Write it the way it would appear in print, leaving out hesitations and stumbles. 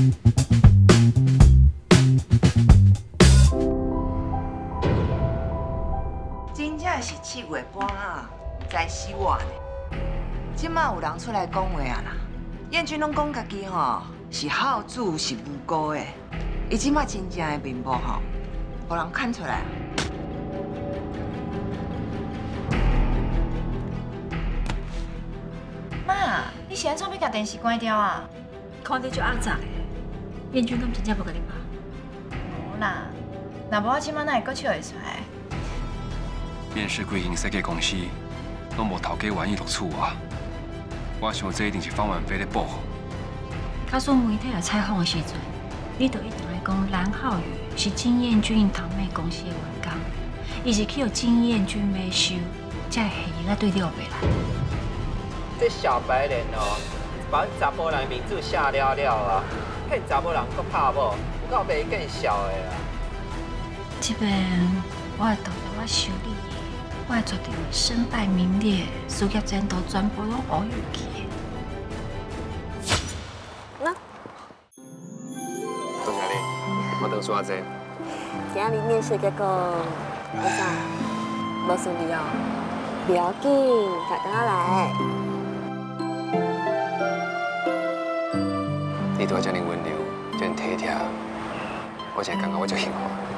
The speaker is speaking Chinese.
真正是7月半啊，才死我呢。即马有人出来讲话啊啦，燕君拢讲家己吼是孝子是无辜的，伊即马真正的面目吼，互人看出来啊。 妈，你是安怎要甲电视关掉啊？ 看得就阿杂的，燕君敢真正要甲你骂？ 无啦，若无我即马哪会阁笑会出来？ 面试规间设计公司，拢无头家愿意录取我。我想这一定是方婉飞咧报。 假使媒体来采访的时阵，你就一定来讲蓝浩宇是金燕君堂妹公司的员工，伊是去互金燕君买收，才会下人来对你后背来。 这小白脸哦，把查甫人名字写了了啊，骗查某人搁拍某，有够袂见笑的啊！ 这边我会投入我修理的，我会决定身败名裂，事业前途全部拢乌有去的。 那， 多谢你，我等说阿姐。 今日面试结果，我啥？无顺利哦。不要紧，大家来。 你对我这么温柔，这么体贴，我才感觉我足幸福。